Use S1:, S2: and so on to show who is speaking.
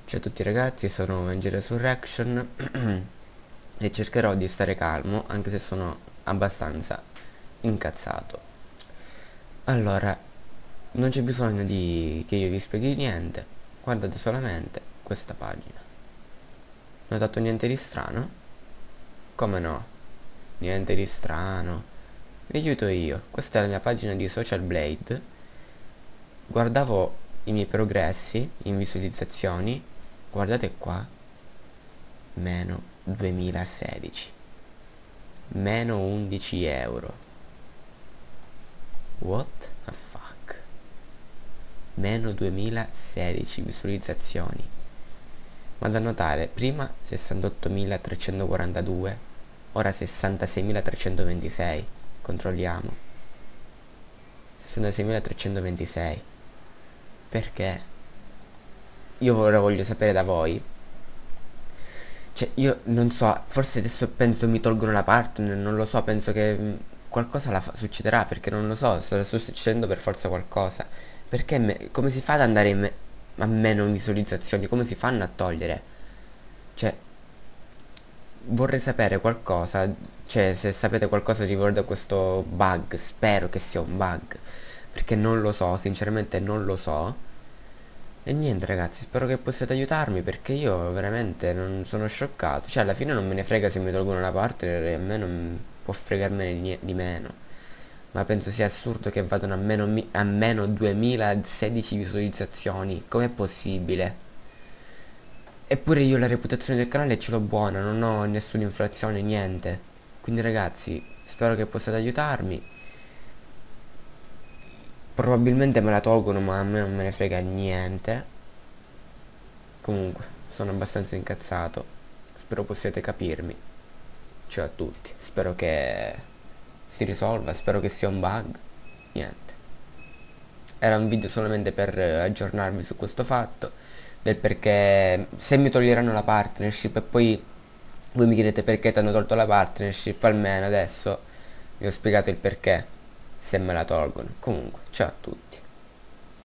S1: Ciao a tutti ragazzi, sono Angel Resurrection e cercherò di stare calmo anche se sono abbastanza incazzato. Allora, non c'è bisogno che io vi spieghi niente, guardate solamente questa pagina. Notato niente di strano? Come no? Niente di strano. Vi aiuto io, questa è la mia pagina di Social Blade. Guardavo i miei progressi in visualizzazioni, guardate qua, meno 2016, meno 11 euro. What the fuck? Meno 2016 visualizzazioni. Vado a notare, prima 68.342, ora 66.326. Controlliamo. 66.326. Perché? Io ora voglio sapere da voi. Cioè, io non so, forse adesso penso mi tolgono la partner, non lo so, penso che qualcosa succederà, perché non lo so, sta succedendo per forza qualcosa. Perché come si fa ad andare a meno visualizzazioni? Come si fanno a togliere? Cioè, vorrei sapere qualcosa, cioè, se sapete qualcosa riguardo a questo bug, spero che sia un bug, perché non lo so, sinceramente non lo so. E niente ragazzi, spero che possiate aiutarmi perché io veramente non sono scioccato. Cioè alla fine non me ne frega se mi tolgono la partner e a me non può fregarmene di meno. Ma penso sia assurdo che vadano a meno 2016 visualizzazioni. Com'è possibile? Eppure io la reputazione del canale ce l'ho buona, non ho nessuna infrazione, niente. Quindi ragazzi, spero che possiate aiutarmi. Probabilmente me la tolgono ma a me non me ne frega niente. Comunque, sono abbastanza incazzato. Spero possiate capirmi. Ciao a tutti. Spero che si risolva, spero che sia un bug. Niente. Era un video solamente per aggiornarvi su questo fatto, del perché se mi toglieranno la partnership e poi voi mi chiedete perché ti hanno tolto la partnership, almeno adesso vi ho spiegato il perché, se me la tolgono. Comunque, ciao a tutti.